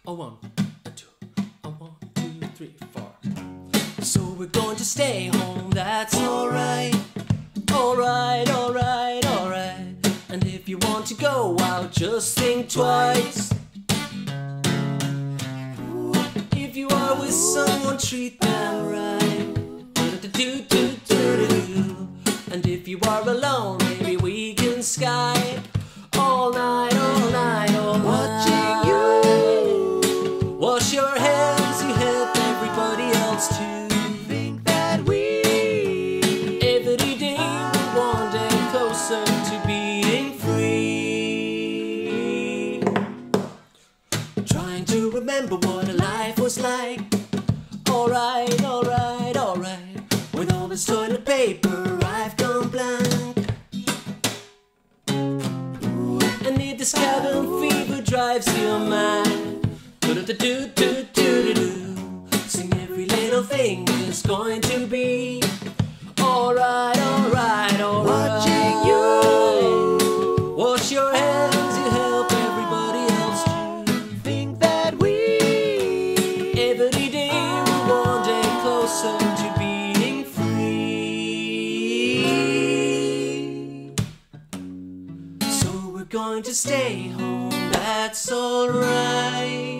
a one, a two, a 1, 2, 3, 4. So we're going to stay home, that's alright. Alright, alright, alright. And if you want to go out, just think twice. If you are with someone, treat them right. And if you are alone, maybe we can Skype all night, all night, all night. Watching you wash your hands, you help everybody else to think that we every day we're one day closer to being free. Trying to remember what a life was like. Alright, alright, alright. With all this toilet paper, I've gone blank. And if this cabin fever drives you mad, sing every little thing is going to be alright, alright, alright. Watching you wash your hands, you help everybody else to think that we every day we're one day closer to being free. So we're going to stay home, that's alright.